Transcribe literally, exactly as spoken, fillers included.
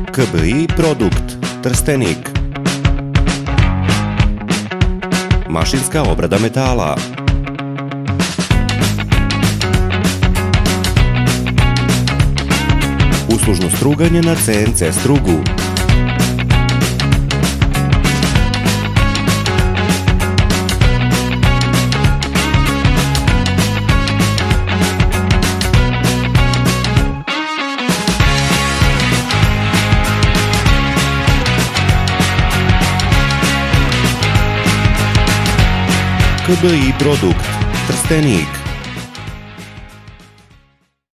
K B I Produkt Trstenik. Mašinska obrada metala. Uslužno struganje na C N C strugu. K B I Produkt Trstenik.